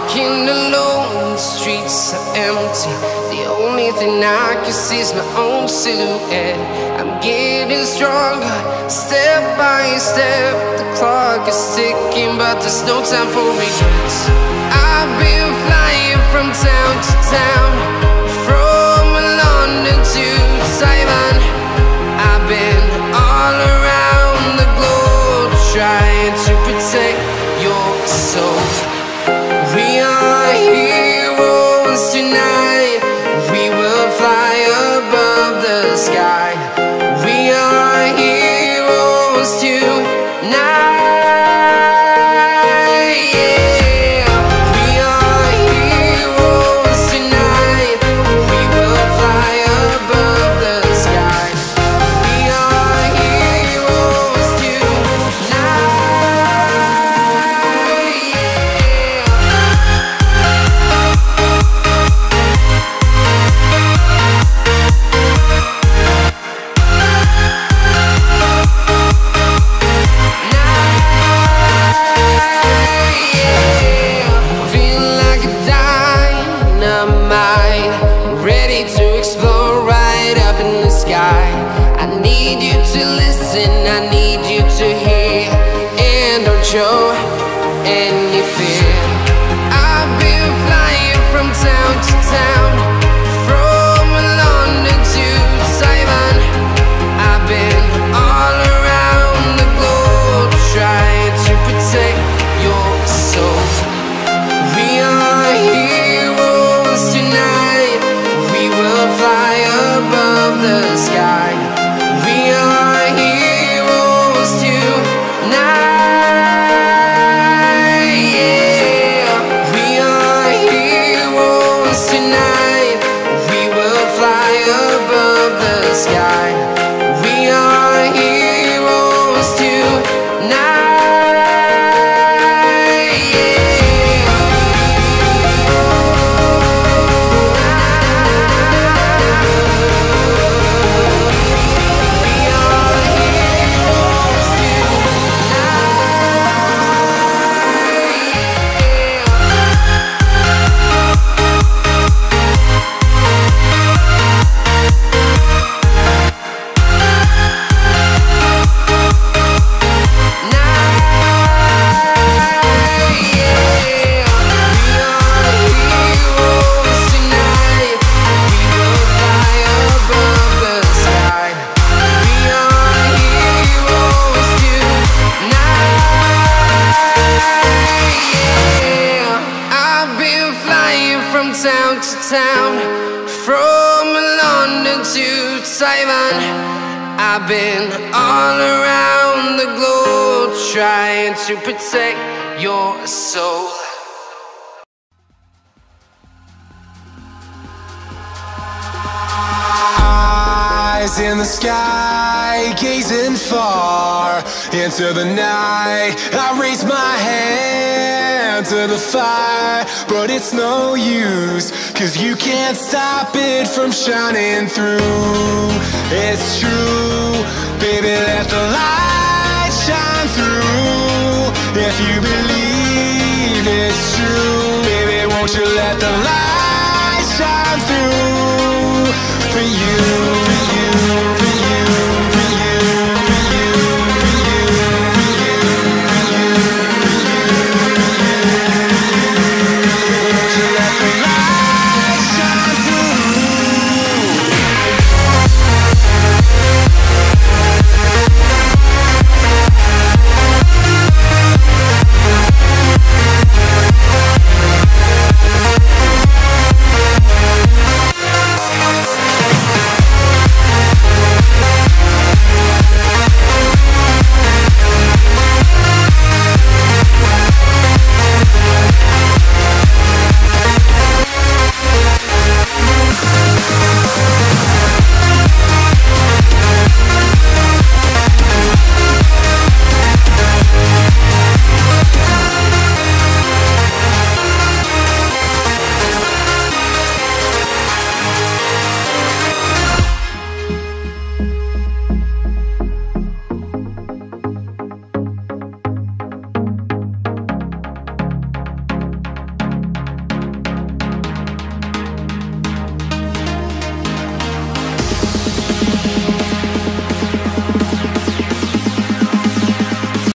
walking alone, the streets are empty. The only thing I can see is my own silhouette. I'm getting stronger, step by step. The clock is ticking, but there's no time for regrets. I've been flying from town to town, from London to Taiwan. I've been all around the globe, trying to protect your soul. We are heroes tonight. We will fly above the sky. We are heroes tonight. Yeah. We are heroes tonight. We will fly above the sky. We are heroes tonight. I need you to hear, and don't show any fear. I've been flying from town to town, from London to Taiwan. I've been all around the globe, trying to protect your soul. We are heroes tonight. We will fly above the sky. We are heroes tonight. Yeah. We are heroes tonight. We will fly above the sky. We are heroes tonight. Town to town, from London to Taiwan. I've been all around the globe, trying to protect your soul. Eyes in the sky, gazing far into the night. I raise my hand to the fire, but it's no use, 'cause you can't stop it from shining through. It's true, baby, let the light shine through. If you believe it's true, baby, won't you let the light shine through for you?